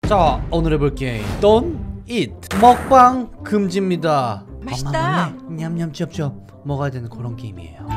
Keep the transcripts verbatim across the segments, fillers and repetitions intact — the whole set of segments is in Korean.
자, 오늘 해볼 게임 Don't Eat 먹방 금지입니다. 맛있다. 냠냠 쩝쩝 먹어야 되는 그런 게임이에요.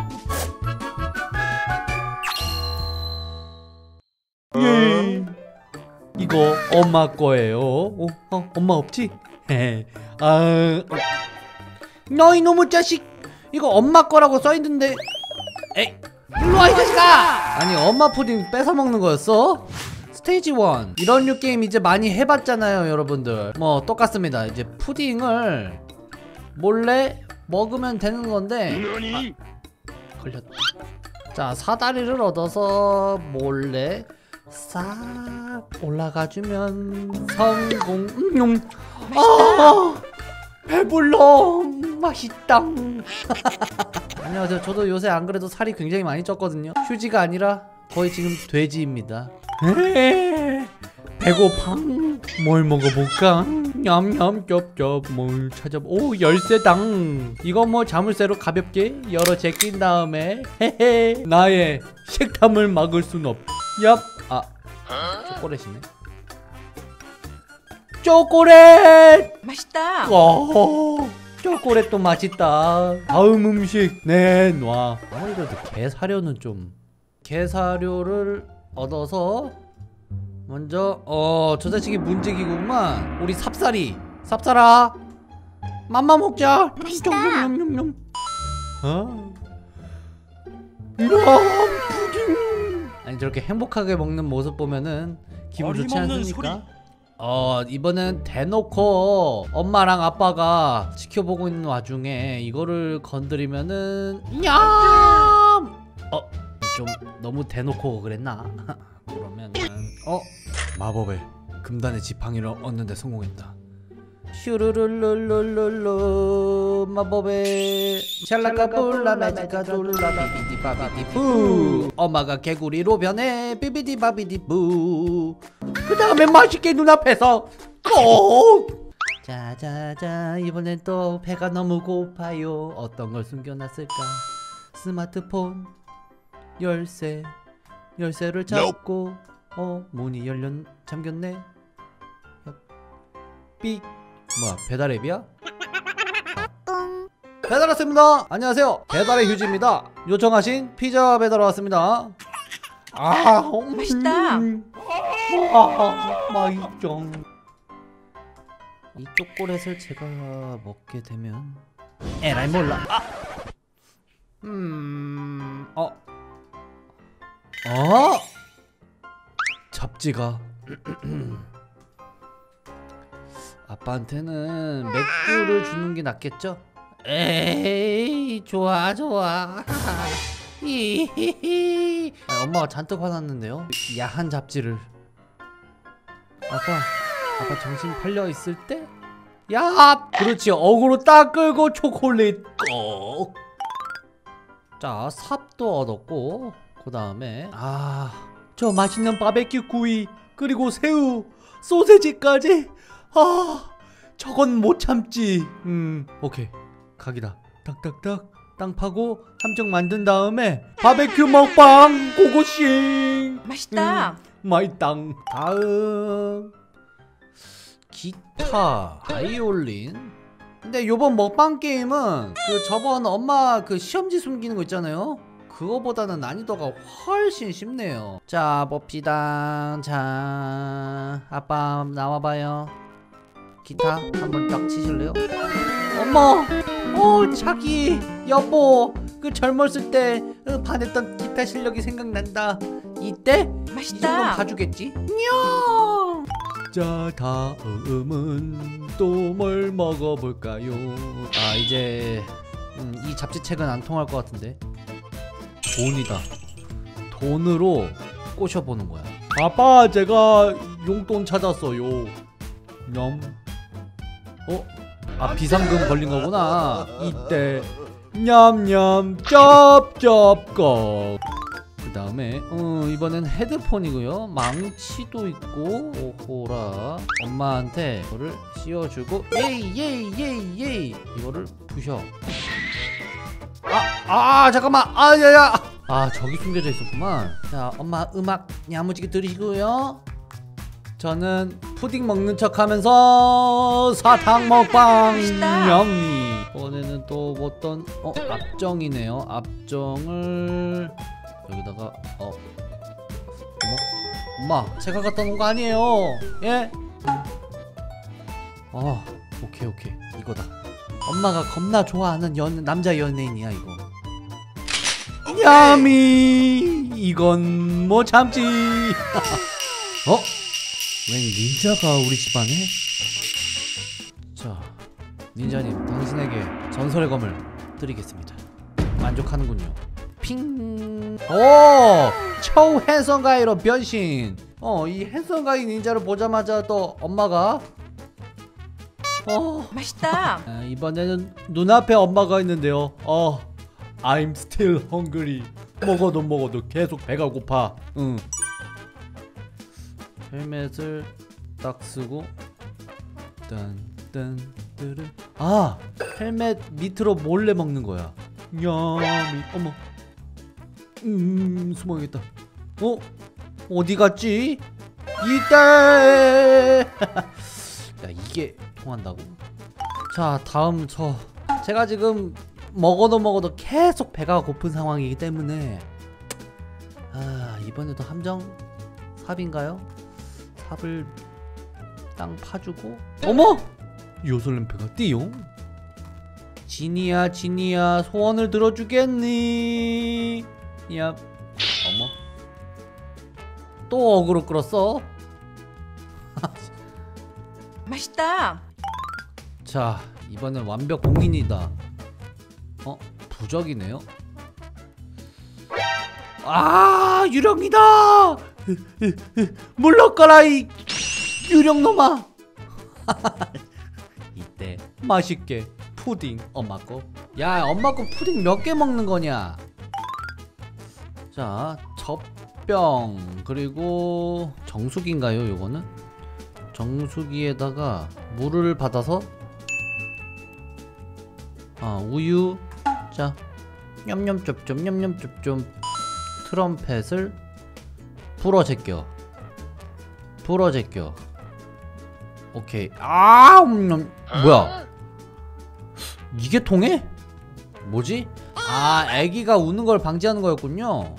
예. 이거 엄마 거예요. 어, 어 엄마 없지? 아, 너 이놈의 자식! 이거 엄마 거라고 써있는데. 에이, 일로와 이 자식아! 아니, 엄마 푸딩 뺏어 먹는 거였어? 스테이지 일 이런 류 게임 이제 많이 해봤잖아요 여러분들. 뭐 똑같습니다. 이제 푸딩을 몰래 먹으면 되는 건데. 아, 걸렸다. 자, 사다리를 얻어서 몰래 싹 올라가주면 성공. 음, 아, 배불러. 맛있다. 안녕하세요. 저도 요새 안 그래도 살이 굉장히 많이 쪘거든요. 휴지가 아니라 거의 지금 돼지입니다. 에이, 배고파. 뭘 먹어볼까? 냠냠 쩝쩝 뭘 찾아. 오, 열쇠당. 이거 뭐 자물쇠로 가볍게 열어 제낀 다음에 헤헤 나의 식탐을 막을 순 없. 얍. 아, 초콜릿이네. 초콜릿 맛있다. 오, 초콜릿도 맛있다. 다음 음식 내놔. 아무래도 게 사료는 좀. 게 사료를 얻어서 먼저 어, 저 자식이 문제기구만. 우리 삽살이. 삽살아, 맘마 먹자. 맛있다. 냠냠냠냠. 어? 이런 푸딩. 아니, 저렇게 행복하게 먹는 모습 보면은 기분 좋지 않습니까? 어, 이번엔 대놓고 엄마랑 아빠가 지켜보고 있는 와중에 이거를 건드리면은 냠! 어, 좀 너무 대놓고 그랬나? 그러면은 어? 마법의 금단의 지팡이를 얻는데 성공했다. 슈르르르르르르 마법의 샬라카볼라 매지카 졸라 비비디바비디부. 엄마가 개구리로 변해 비비디바비디부. 그 다음에 맛있게 눈앞에서 꼭. 자자자, 이번엔 또 배가 너무 고파요. 어떤 걸 숨겨놨을까? 스마트폰, 열쇠. 열쇠를 잡고 어, 문이 열렸 잠겼네. 삑. 뭐야, 배달 앱이야? 배달 왔습니다. 안녕하세요, 배달의 휴지입니다. 요청하신 피자 배달 왔습니다. 아, 음, 맛있다. 아, 맛있죠. 이 초콜릿을 제가 먹게 되면 에라이 몰라. 아! 음... 어? 어? 잡지가 아빠한테는 맥주를 주는 게 낫겠죠? 에이, 좋아 좋아. 히히히. 아니, 엄마가 잔뜩 화났는데요? 야한 잡지를. 아빠, 아빠 정신 팔려 있을 때? 야! 그렇지, 어그로 딱 끌고 초콜릿 꼭. 자, 삽도 얻었고, 그 다음에 아, 저 맛있는 바베큐 구이, 그리고 새우, 소세지까지. 아, 저건 못 참지. 음, 오케이, 각이다. 딱딱딱 땅 파고 함정 만든 다음에 바베큐 먹방 고고싱. 맛있다. 음, 맛있당. 다음 기타, 바이올린. 근데 요번 먹방 게임은 그 저번 엄마 그 시험지 숨기는 거 있잖아요, 그거보다는 난이도가 훨씬 쉽네요. 자, 봅시다. 자, 아빠 나와봐요. 기타 한번 딱 치실래요? 어머, 어, 자기 여보, 그 젊었을 때 반했던 기타 실력이 생각난다. 이때 맛있다. 이 정도는 봐주겠지? 냥. 자, 다음은 또 뭘 먹어볼까요? 아, 이제 음, 이 잡지책은 안 통할 것 같은데. 돈이다. 돈으로 꼬셔보는 거야. 아빠, 제가 용돈 찾았어요. 냠. 어? 아, 비상금 걸린 거구나. 이때 냠냠 쩝쩝꺽. 그 다음에 어, 이번엔 헤드폰이고요. 망치도 있고. 오호라. 엄마한테 이거를 씌워주고 예이 예이 예이 예이. 이거를 부셔. 아, 아, 잠깐만. 아, 야야. 아, 저기 숨겨져 있었구만. 자, 엄마 음악 야무지게 들으시고요. 저는 푸딩 먹는 척하면서 사탕 먹방 맛있다. 명리. 이번에는 또 어떤 어 압정이네요. 압정을 여기다가 어 어머 엄마 제가 갖다 놓은 거 아니에요. 예? 어 오케이 오케이 이거다. 엄마가 겁나 좋아하는 연 남자 연예인이야 이거. 야미 이건 뭐 참지. 어? 웬 닌자가 우리 집안에? 자 닌자님 당신에게 전설의 검을 드리겠습니다. 만족하는군요. 핑. 오 초해성가이로 변신. 어 이 해성가이 닌자를 보자마자 또 엄마가 어 맛있다. 아, 이번에는 눈앞에 엄마가 있는데요. 어 I'm still hungry. 먹어도 먹어도 계속 배가 고파. 응. 헬멧을 딱 쓰고 딴딴뜨르. 아 헬멧 밑으로 몰래 먹는 거야. 야미 어머. 음 숨어야겠다. 어 어디 갔지? 이때. 야 이게 통한다고? 자 다음 저 제가 지금 먹어도 먹어도 계속 배가 고픈 상황이기 때문에 아 이번에도 함정 삽인가요? 삽을 땅 파주고 어머! 요술램프가 띠용. 지니야 지니야 소원을 들어주겠니? 야 어머 또 어그로 끌었어? 맛있다. 자 이번엔 완벽 공인이다. 어? 부적이네요? 아 유령이다. 물러가라 이 유령놈아. 이때 맛있게 푸딩 엄마 거. 야 엄마 거 푸딩 몇 개 먹는 거냐. 자 젖병 그리고 정수기인가요 요거는? 정수기에다가 물을 받아서 아 우유 자 냠냠쩝쩝 냠냠쩝쩝 트럼펫을 불어 제껴 불어 제껴. 오케이. 아 음, 뭐야 이게 통해? 뭐지? 아 애기가 우는 걸 방지하는 거였군요.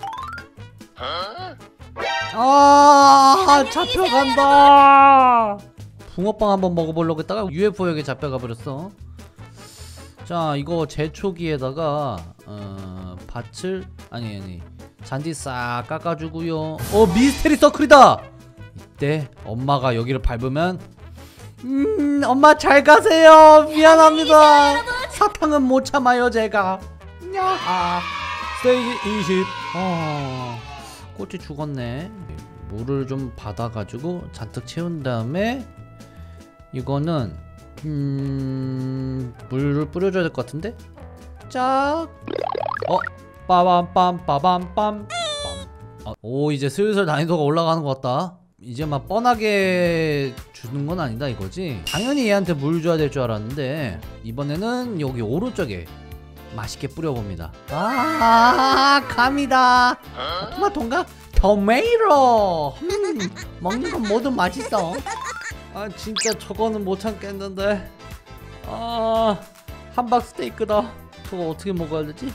아 잡혀간다. 붕어빵 한번 먹어보려고 했다가 유에프오에게 잡혀가 버렸어. 자 이거 제초기에다가 어, 밭을 아니 아니 잔디 싹 깎아주고요. 어 미스테리 서클이다. 이때 엄마가 여기를 밟으면 음 엄마 잘 가세요. 미안합니다. 사탕은 못 참아요 제가. 야 스테이지 이십. 어 꽃이 죽었네. 물을 좀 받아가지고 잔뜩 채운 다음에 이거는 음... 물을 뿌려줘야 될 것 같은데? 짝! 어? 빠밤빰 빠밤빰 어, 오 이제 슬슬 난이도가 올라가는 것 같다. 이제 막 뻔하게 주는 건 아니다 이거지? 당연히 얘한테 물 줘야 될 줄 알았는데 이번에는 여기 오른쪽에 맛있게 뿌려봅니다. 아 감이다. 아, 토마토인가? 토메이로. 음, 먹는 건 모두 맛있어. 아 진짜 저거는 못 참겠는데. 아 함박 스테이크다. 저거 어떻게 먹어야 되지?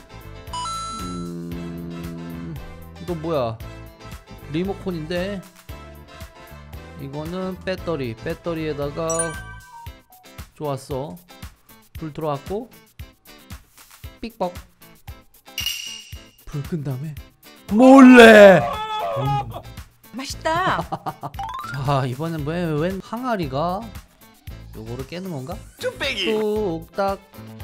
음 이거 뭐야? 리모컨인데 이거는 배터리. 배터리에다가 좋았어. 불 들어왔고 삑뻑 불 끈 다음에 몰래. 음. 맛있다. 자 이번엔 왜 웬 항아리가 요거를 깨는 건가? 쭈빼기 뚝딱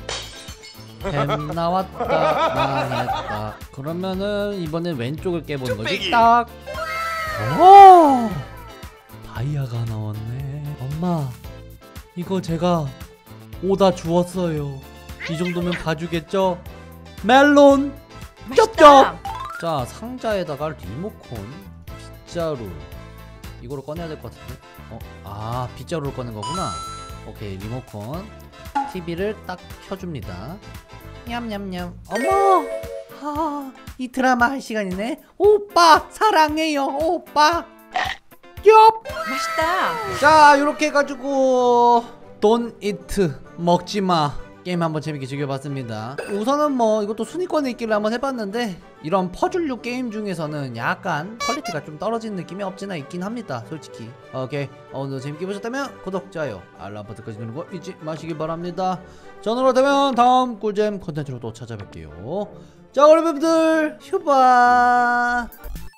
뱀 나왔다 망했다. 그러면은 이번엔 왼쪽을 깨보는 거지. 쭈빼기. 딱. 오 다이아가 나왔네. 엄마 이거 제가 오다 주웠어요. 이 정도면 봐주겠죠? 멜론 쩝쩝. 자 상자에다가 리모컨 빗자루 이거를 꺼내야 될 것 같은데. 어? 아 빗자루를 꺼낸 거구나. 오케이 리모컨 티비를 딱 켜줍니다. 냠냠냠. 어머 아, 이 드라마 할 시간이네. 오빠 사랑해요 오빠. 얍. 맛있다. 자, 요렇게 해가지고 Don't eat, 먹지마 게임 한번 재밌게 즐겨봤습니다. 우선은 뭐 이것도 순위권에 있길래 한번 해봤는데 이런 퍼즐류 게임 중에서는 약간 퀄리티가 좀 떨어지는 느낌이 없지나 있긴 합니다, 솔직히. 오케이, 오늘도 재밌게 보셨다면 구독, 좋아요, 알람 버튼까지 누르는 거 잊지 마시기 바랍니다. 저는 그렇다면 다음 꿀잼 컨텐츠로 또 찾아뵐게요. 자, 여러분들 휴바.